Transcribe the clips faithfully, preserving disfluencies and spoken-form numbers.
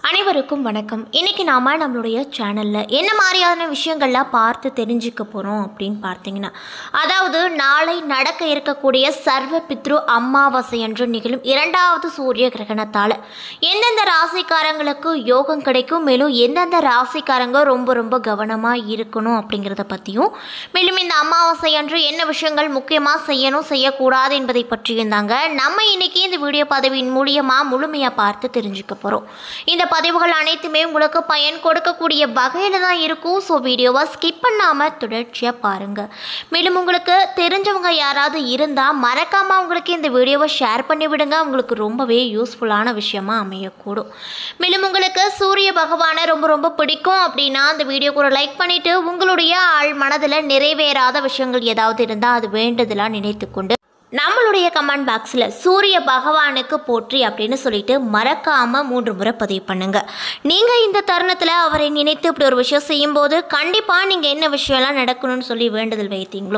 அனைவருக்கும் வணக்கம். இன்னைக்கு நாம நம்மளுடைய சேனல்ல என்ன மாதிரியான விஷயங்கள்லாம் பார்த்து தெரிஞ்சுக்க போறோம் அப்படின்னு பார்த்தீங்கன்னா, அதாவது நாளை நடக்க இருக்கக்கூடிய சர்வ பித்ரு அமாவாசை அன்று நிகழும் இரண்டாவது சூரிய கிரகணத்தால எந்தெந்த ராசிக்காரங்களுக்கு யோகம் கிடைக்கும், மேலும் எந்தெந்த ராசிக்காரங்க ரொம்ப ரொம்ப கவனமா இருக்கணும் அப்படிங்கிறத பற்றியும், மேலும் இந்த அமாவாசை அன்று என்ன விஷயங்கள் முக்கியமாக செய்யணும் செய்யக்கூடாது என்பதை பற்றியும் தாங்க நம்ம இன்னைக்கு இந்த வீடியோ பதிவின் மூலியமாக முழுமையாக பார்த்து தெரிஞ்சுக்க போகிறோம். இந்த பதிவுகள் அனைத்துமே உங்களுக்கு பயன் கொடுக்கக்கூடிய வகையில் தான் இருக்கும். ஸோ வீடியோவை ஸ்கிப் பண்ணாமல் தொடர்ச்சியாக பாருங்கள். மேலும் உங்களுக்கு தெரிஞ்சவங்க யாராவது இருந்தால் மறக்காமல் உங்களுக்கு இந்த வீடியோவை ஷேர் பண்ணி விடுங்க. உங்களுக்கு ரொம்பவே யூஸ்ஃபுல்லான விஷயமா அமையக்கூடும். மேலும் உங்களுக்கு சூரிய பகவானை ரொம்ப ரொம்ப பிடிக்கும் அப்படின்னா அந்த வீடியோக்கு ஒரு லைக் பண்ணிவிட்டு உங்களுடைய ஆள் மனதில் நிறைவேறாத விஷயங்கள் ஏதாவது இருந்தால் அது வேண்டுதலாக நினைத்து கொண்டு நம்மளுடைய கமெண்ட் பாக்ஸில் சூரிய பகவானுக்கு போற்றி அப்படின்னு சொல்லிட்டு மறக்காமல் மூன்று முறை பதிவு பண்ணுங்க. நீங்கள் இந்த தருணத்தில் அவரை நினைத்து இப்படி ஒரு விஷயம் செய்யும்போது கண்டிப்பாக நீங்கள் என்ன விஷயம்லாம் நடக்கணும்னு சொல்லி வேண்டுதல் வைத்தீங்களோ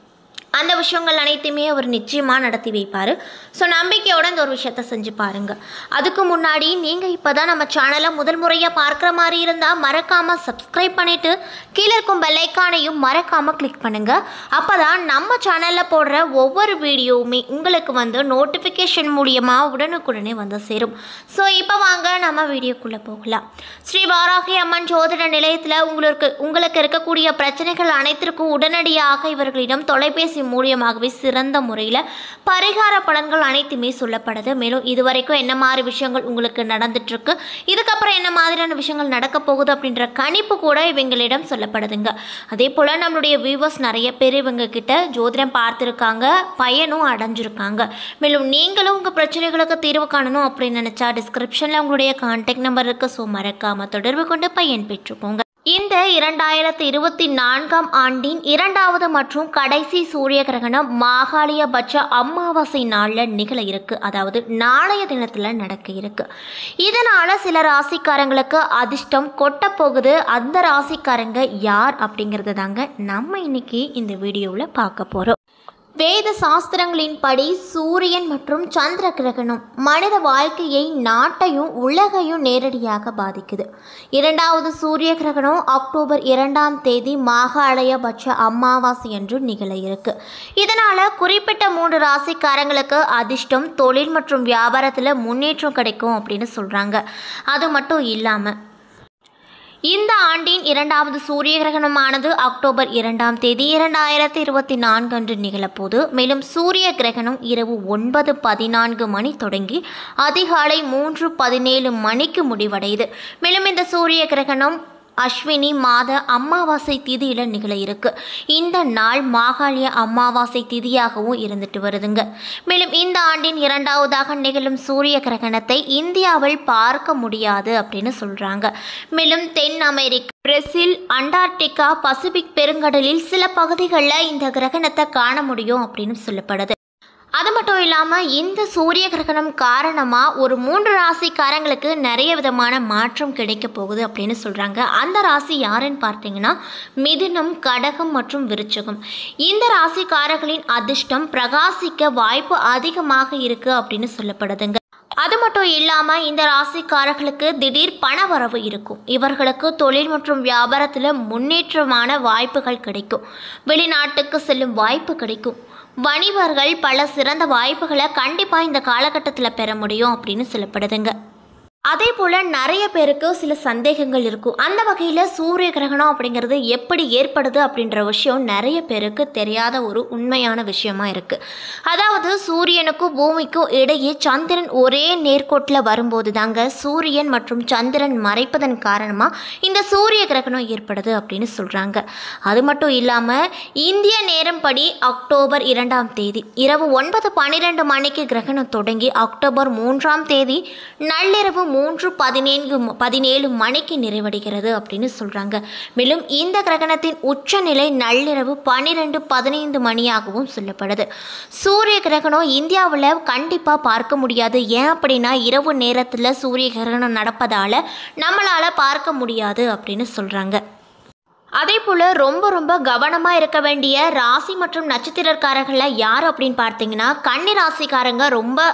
அந்த விஷயங்கள் அனைத்துமே அவர் நிச்சயமாக நடத்தி வைப்பார். ஸோ நம்பிக்கையோட இந்த ஒரு விஷயத்த செஞ்சு பாருங்கள். அதுக்கு முன்னாடி நீங்கள் இப்போ தான் நம்ம சேனலை முதல் முறையாக பார்க்குற மாதிரி இருந்தால் மறக்காமல் சப்ஸ்கிரைப் பண்ணிவிட்டு கீழே இருக்கும் பெல்லைக்கானையும் மறக்காமல் கிளிக் பண்ணுங்கள். அப்போ தான் நம்ம சேனலில் போடுற ஒவ்வொரு வீடியோவுமே உங்களுக்கு வந்து நோட்டிஃபிகேஷன் மூலியமாக உடனுக்குடனே வந்து சேரும். ஸோ இப்போ வாங்க நம்ம வீடியோக்குள்ளே போகலாம். ஸ்ரீ வாராகி அம்மன் ஜோதிட நிலையத்தில் உங்களுக்கு உங்களுக்கு இருக்கக்கூடிய பிரச்சனைகள் அனைத்திற்கும் உடனடியாக இவர்களிடம் தொலைபேசி மூலியமாகவே சிறந்த முறையில் பரிகார பலன்கள் அனைத்துமே சொல்லப்படுது. மேலும் இதுவரைக்கும் என்ன மாதிரி விஷயங்கள் உங்களுக்கு நடந்துட்டு இருக்கு, இதுக்கப்புறம் என்ன மாதிரியான விஷயங்கள் நடக்க போகுது அப்படின்ற கணிப்பு கூட இவங்களிடம் சொல்லப்படுதுங்க. அதே போல் நம்மளுடைய வியூவர்ஸ் நிறைய பேர் இவங்க கிட்ட ஜோதிடம் பார்த்துருக்காங்க, பயனும் அடைஞ்சிருக்காங்க. மேலும் நீங்களும் உங்கள் பிரச்சனைகளுக்கு தீர்வு காணணும் அப்படின்னு நினச்சா டிஸ்கிரிப்ஷனில் உங்களுடைய கான்டாக்ட் நம்பர் இருக்குது. ஸோ மறக்காமல் தொடர்பு கொண்டு பயன் பெற்றுக்கோங்க. இந்த இரண்டாயிரத்தி இருபத்தி நான்காம் ஆண்டின் இரண்டாவது மற்றும் கடைசி சூரிய கிரகணம் மாகாளியபட்ச அமாவாசை நாளில் நிகழ இருக்கு. அதாவது நாளைய தினத்தில் நடக்க இருக்கு. இதனால சில ராசிக்காரங்களுக்கு அதிர்ஷ்டம் கொட்ட போகுது. அந்த ராசிக்காரங்க யார் அப்படிங்கிறத தாங்க நம்ம இன்னைக்கு இந்த வீடியோவில் பார்க்க போகிறோம். வேத சாஸ்திரங்களின் படி சூரியன் மற்றும் சந்திர கிரகணம் மனித வாழ்க்கையை, நாட்டையும் உலகையும் நேரடியாக பாதிக்குது. இரண்டாவது சூரிய கிரகணம் அக்டோபர் இரண்டாம் தேதி மாகாளயபட்ச அமாவாசை அன்று நிகழ இருக்கு. இதனால குறிப்பிட்ட மூன்று ராசிக்காரங்களுக்கு அதிர்ஷ்டம், தொழில் மற்றும் வியாபாரத்தில் முன்னேற்றம் கிடைக்கும் அப்படின்னு சொல்றாங்க. அது மட்டும் இல்லாம இந்த ஆண்டின் இரண்டாவது சூரிய கிரகணமானது அக்டோபர் இரண்டாம் தேதி இரண்டாயிரத்தி இருபத்தி நான்கு அன்று நிகழப்போது. மேலும் சூரிய கிரகணம் இரவு ஒன்பது பதினான்கு மணி தொடங்கி அதிகாலை மூன்று பதினேழு மணிக்கு முடிவடையுது. மேலும் இந்த சூரிய கிரகணம் அஸ்வினி மாத அமாவாசை திதியில் நிகழ இருக்கு. இந்த நாள் மாகாளிய அமாவாசை திதியாகவும் இருந்துட்டு வருதுங்க. மேலும் இந்த ஆண்டின் இரண்டாவதாக நிகழும் சூரிய கிரகணத்தை இந்தியாவில் பார்க்க முடியாது அப்படின்னு சொல்றாங்க. மேலும் தென் அமெரிக்கா, பிரேசில், அண்டார்டிகா, பசிபிக் பெருங்கடலில் சில பகுதிகளில் இந்த கிரகணத்தை காண முடியும் அப்படின்னு சொல்லப்படுது. அது மட்டும் இல்லாமல் இந்த சூரிய கிரகணம் காரணமாக ஒரு மூன்று ராசிக்காரங்களுக்கு நிறைய விதமான மாற்றம் கிடைக்க போகுது அப்படின்னு சொல்கிறாங்க. அந்த ராசி யாருன்னு பார்த்தீங்கன்னா மிதுனம், கடகம் மற்றும் விருச்சகம். இந்த ராசிக்காரர்களின் அதிர்ஷ்டம் பிரகாசிக்க வாய்ப்பு அதிகமாக இருக்குது அப்படின்னு சொல்லப்படுதுங்க. அது மட்டும் இல்லாமல் இந்த ராசிக்காரர்களுக்கு திடீர் பண வரவு இருக்கும். இவர்களுக்கு தொழில் மற்றும் வியாபாரத்தில் முன்னேற்றமான வாய்ப்புகள் கிடைக்கும். வெளிநாட்டுக்கு செல்லும் வாய்ப்பு கிடைக்கும். வணிகர்கள் பல சிறந்த வாய்ப்புகளை கண்டிப்பாக இந்த காலகட்டத்தில் பெற முடியும் அப்படின்னு சொல்லப்படுதுங்க. அதே போல் நிறைய பேருக்கு சில சந்தேகங்கள் இருக்கும். அந்த வகையில் சூரிய கிரகணம் அப்படிங்கிறது எப்படி ஏற்படுது அப்படின்ற விஷயம் நிறைய பேருக்கு தெரியாத ஒரு உண்மையான விஷயமா இருக்குது. அதாவது சூரியனுக்கும் பூமிக்கும் இடையே சந்திரன் ஒரே நேர்கோட்டில் வரும்போது தாங்க சூரியன் மற்றும் சந்திரன் மறைப்பதன் காரணமாக இந்த சூரிய கிரகணம் ஏற்படுது அப்படின்னு சொல்கிறாங்க. அது மட்டும் இல்லாமல் இந்திய நேரம் படி அக்டோபர் இரண்டாம் தேதி இரவு ஒன்பது பன்னிரெண்டு மணிக்கு கிரகணம் தொடங்கி அக்டோபர் மூன்றாம் தேதி நள்ளிரவு மூன்று பதினேழு பதினேழு மணிக்கு நிறைவடைகிறது அப்படின்னு சொல்கிறாங்க. மேலும் இந்த கிரகணத்தின் உச்சநிலை நள்ளிரவு பன்னிரெண்டு பதினைந்து மணியாகவும் சொல்லப்படுது. சூரிய கிரகணம் இந்தியாவில் கண்டிப்பாக பார்க்க முடியாது. ஏன் அப்படின்னா இரவு நேரத்தில் சூரிய கிரகணம் நடப்பதால் நம்மளால் பார்க்க முடியாது அப்படின்னு சொல்கிறாங்க. அதே போல் ரொம்ப ரொம்ப கவனமாக இருக்க வேண்டிய ராசி மற்றும் நட்சத்திரக்காரர்களில் யார் அப்படின்னு பார்த்தீங்கன்னா கன்னி ராசிக்காரங்க ரொம்ப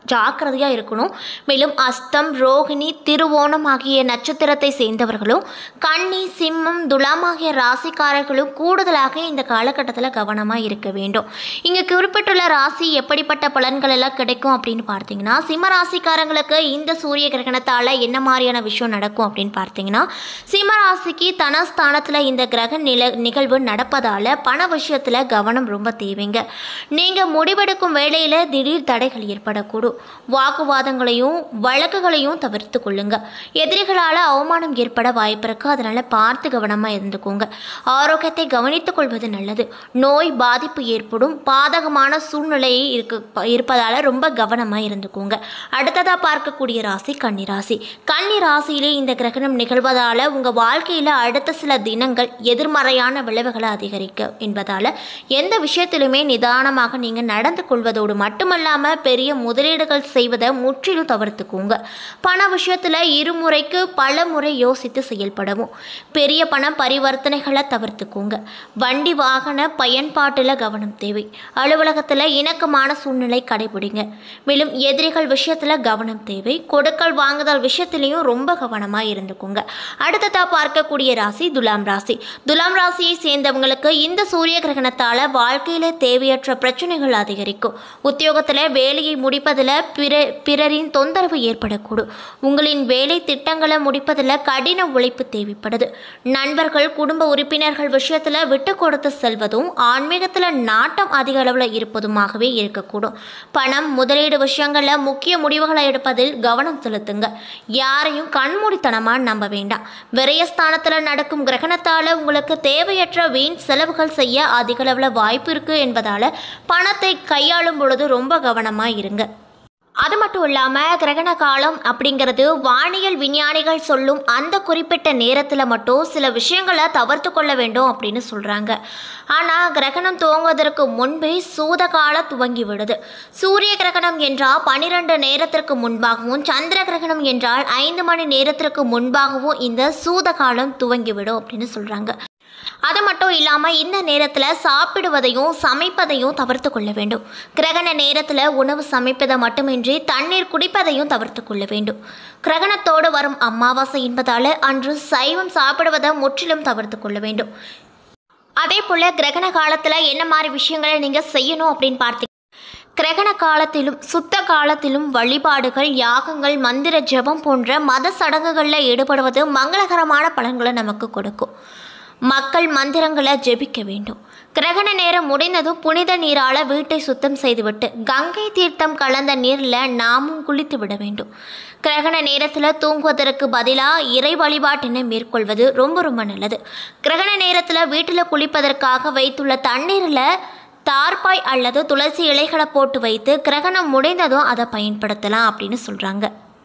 ஜாக்கிரதையாக இருக்கணும். மேலும் அஸ்தம், ரோகிணி, திருவோணம் ஆகிய நட்சத்திரத்தை சேர்ந்தவர்களும் கன்னி, சிம்மம், துலாம் ஆகிய ராசிக்காரர்களும் கூடுதலாக இந்த காலகட்டத்தில் கவனமாக இருக்க வேண்டும். இங்கே குறிப்பிட்டுள்ள ராசி எப்படிப்பட்ட பலன்கள் எல்லாம் கிடைக்கும் அப்படின்னு பார்த்தீங்கன்னா, சிம்ம ராசிக்காரங்களுக்கு இந்த சூரிய கிரகணத்தால் என்ன மாதிரியான விஷயம் நடக்கும் அப்படின்னு பார்த்தீங்கன்னா, சிம்ம ராசிக்கு தனஸ்தானத்தில் இந்த கிரக நில நிகழ்வு நடப்பதால் பண விஷயத்தில் கவனம் ரொம்ப தேவைங்க. நீங்கள் முடிவெடுக்கும் வேளையில் திடீர் தடைகள் ஏற்படக்கூடும். வாக்குவாதங்களையும் வழக்குகளையும் தவிர்த்து கொள்ளுங்க. எதிரிகளால் அவமானம் ஏற்பட வாய்ப்பு இருக்கு. அதனால பார்த்து கவனமாக இருந்துக்கோங்க. ஆரோக்கியத்தை கவனித்துக் கொள்வது நல்லது. நோய் பாதிப்பு ஏற்படும் பாதகமான சூழ்நிலை இருக்க இருப்பதால் ரொம்ப கவனமாக இருந்துக்கோங்க. அடுத்ததாக பார்க்கக்கூடிய ராசி கன்னி ராசி. கன்னி ராசியிலே இந்த கிரகணம் நிகழ்வதால் உங்கள் வாழ்க்கையில் அடுத்த சில தினங்கள் எதிர்மறையான விளைவுகளை அதிகரிக்க என்பதால் எந்த விஷயத்திலுமே நிதானமாக நீங்கள் நடந்து கொள்வதோடு மட்டுமல்லாமல் பெரிய முதலீடுகள் செய்வதை முற்றிலும் தவிர்த்துக்கோங்க. பண விஷயத்தில் இருமுறைக்கு பல முறை யோசித்து செயல்படவும். பெரிய பண பரிவர்த்தனைகளை தவிர்த்துக்கோங்க. வண்டி வாகன பயன்பாட்டில் கவனம் தேவை. அலுவலகத்தில் இணக்கமான சூழ்நிலை கடைபிடிங்க. மேலும் எதிரிகள் விஷயத்தில் கவனம் தேவை. கொடுக்கல் வாங்குதல் விஷயத்திலையும் ரொம்ப கவனமாக இருந்துக்கோங்க. அடுத்ததாக பார்க்கக்கூடிய ராசி துலாம் ராசி. துலாம் ராசியை சேர்ந்தவங்களுக்கு இந்த சூரிய கிரகணத்தால் வாழ்க்கையில் தேவையற்ற பிரச்சனைகள் அதிகரிக்கும். உத்தியோகத்தில் வேலையை முடிப்பதில் பிற பிறரின் தொந்தரவு ஏற்படக்கூடும். உங்களின் வேலை திட்டங்களை முடிப்பதில் கடின உழைப்பு தேவைப்படுது. நண்பர்கள், குடும்ப உறுப்பினர்கள் விஷயத்தில் விட்டு கொடுத்து செல்வதும் ஆன்மீகத்தில் நாட்டம் அதிக அளவில் இருப்பதுமாகவே இருக்கக்கூடும். பணம், முதலீடு விஷயங்களில் முக்கிய முடிவுகளை எடுப்பதில் கவனம் செலுத்துங்க. யாரையும் கண்மூடித்தனமாக நம்ப வேண்டாம். விரயஸ்தானத்தில் நடக்கும் கிரகணத்தால் உங்களுக்கு தேவையற்ற வீண் செலவுகள் செய்ய அதிக அளவில் வாய்ப்பு இருக்குது என்பதால் பணத்தை கையாளும் பொழுது ரொம்ப கவனமாக இருங்க. அது மட்டும் இல்லாமல் கிரகண காலம் அப்படிங்கிறது வானியல் விஞ்ஞானிகள் சொல்லும் அந்த குறிப்பிட்ட நேரத்தில் மட்டும் சில விஷயங்களை தவிர்த்து கொள்ள வேண்டும் அப்படின்னு சொல்கிறாங்க. ஆனால் கிரகணம் துவங்குவதற்கு முன்பே சூத காலம் துவங்கி விடுது. சூரிய கிரகணம் என்றால் பன்னிரெண்டு நேரத்திற்கு முன்பாகவும், சந்திர கிரகணம் என்றால் ஐந்து மணி நேரத்திற்கு முன்பாகவும் இந்த சூத காலம் துவங்கிவிடும் அப்படின்னு சொல்கிறாங்க. அது மட்டும் இல்லாமல் இந்த நேரத்தில் சாப்பிடுவதையும் சமைப்பதையும் தவிர்த்து கொள்ள வேண்டும். கிரகண நேரத்தில் உணவு சமைப்பதை மட்டுமின்றி தண்ணீர் குடிப்பதையும் தவிர்த்து கொள்ள வேண்டும். கிரகணத்தோடு வரும் அமாவாசை என்பதால் அன்று சைவம் சாப்பிடுவதை முற்றிலும் தவிர்த்து கொள்ள வேண்டும். அதே போல் கிரகண காலத்தில் என்ன மாதிரி விஷயங்களை நீங்கள் செய்யணும் அப்படின்னு பார்த்தீங்கன்னா, கிரகண காலத்திலும் சுத்த காலத்திலும் வழிபாடுகள், யாகங்கள், மந்திர ஜபம் போன்ற மத சடங்குகளில் ஈடுபடுவது மங்களகரமான பலன்களை நமக்கு கொடுக்கும். மக்கள் மந்திரங்களை ஜெபிக்க வேண்டும். கிரகண நேரம் முடிந்ததும் புனித நீரால் வீட்டை சுத்தம் செய்துவிட்டு கங்கை தீர்த்தம் கலந்த நீரில் நாமும் குளித்து விட வேண்டும். கிரகண நேரத்தில் தூங்குவதற்கு பதிலாக இறை வழிபாட்டினை மேற்கொள்வது ரொம்ப ரொம்ப நல்லது. கிரகண நேரத்தில் வீட்டில் குளிப்பதற்காக வைத்துள்ள தண்ணீரில் தார்பாய் அல்லது துளசி இலைகளை போட்டு வைத்து கிரகணம் முடிந்ததும் அதை பயன்படுத்தலாம் அப்படின்னு சொல்கிறாங்க.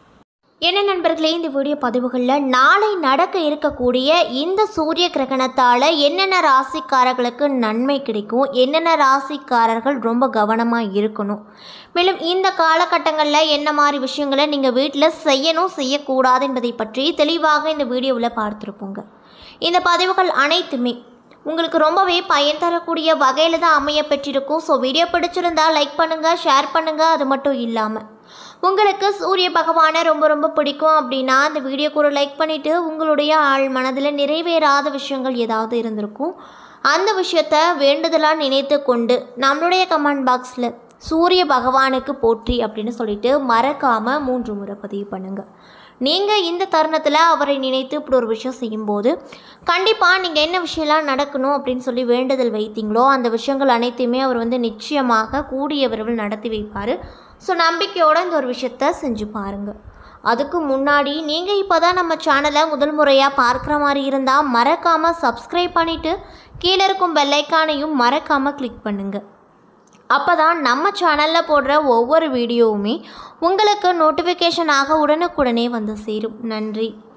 என்ன நண்பர்களே, இந்த வீடியோ பதிவுகளில் நாளை நடக்க இருக்கக்கூடிய இந்த சூரிய கிரகணத்தால் என்னென்ன ராசிக்காரர்களுக்கு நன்மை கிடைக்கும், என்னென்ன ராசிக்காரர்கள் ரொம்ப கவனமாக இருக்கணும், மேலும் இந்த காலகட்டங்களில் என்ன மாதிரி விஷயங்களை நீங்கள் வீட்டில் செய்யணும் செய்யக்கூடாது என்பதை பற்றி தெளிவாக இந்த வீடியோவில் பார்த்துருப்போங்க. இந்த பதிவுகள் அனைத்துமே உங்களுக்கு ரொம்பவே பயன் தரக்கூடிய வகையில் தான் அமைய பெற்றிருக்கும். ஸோ வீடியோ பிடிச்சிருந்தால் லைக் பண்ணுங்கள், ஷேர் பண்ணுங்கள். அது மட்டும் இல்லாமல் உங்களுக்கு சூரிய பகவானை ரொம்ப ரொம்ப பிடிக்கும் அப்படின்னா அந்த வீடியோக்கு ஒரு லைக் பண்ணிவிட்டு உங்களுடைய ஆள் மனதில் நிறைவேறாத விஷயங்கள் ஏதாவது இருந்திருக்கும், அந்த விஷயத்தை வேண்டுதலாக நினைத்து கொண்டு நம்மளுடைய கமெண்ட் பாக்ஸில் சூரிய பகவானுக்கு போற்றி அப்படின்னு சொல்லிட்டு மறக்காமல் மூன்று முறை பதிவு பண்ணுங்கள். நீங்கள் இந்த தருணத்தில் அவரை நினைத்து இப்படி ஒரு விஷயம் செய்யும்போது கண்டிப்பாக நீங்கள் என்ன விஷயம்லாம் நடக்கணும் அப்படின்னு சொல்லி வேண்டுதல் வைத்தீங்களோ அந்த விஷயங்கள் அனைத்தையுமே அவர் வந்து நிச்சயமாக கூடிய விரைவில் நடத்தி வைப்பார். ஸோ நம்பிக்கையோடு இந்த ஒரு விஷயத்த செஞ்சு பாருங்கள். அதுக்கு முன்னாடி நீங்கள் இப்போ தான் நம்ம சேனலை முதல் முறையாக பார்க்குற மாதிரி இருந்தால் மறக்காமல் சப்ஸ்கிரைப் பண்ணிவிட்டு கீழே இருக்கும் பெல்லைக்கானையும் மறக்காமல் கிளிக் பண்ணுங்கள். அப்போ தான் நம்ம சேனலில் போடுற ஒவ்வொரு வீடியோவுமே உங்களுக்கு நோட்டிஃபிகேஷனாக உடனுக்குடனே வந்து சேரும். நன்றி.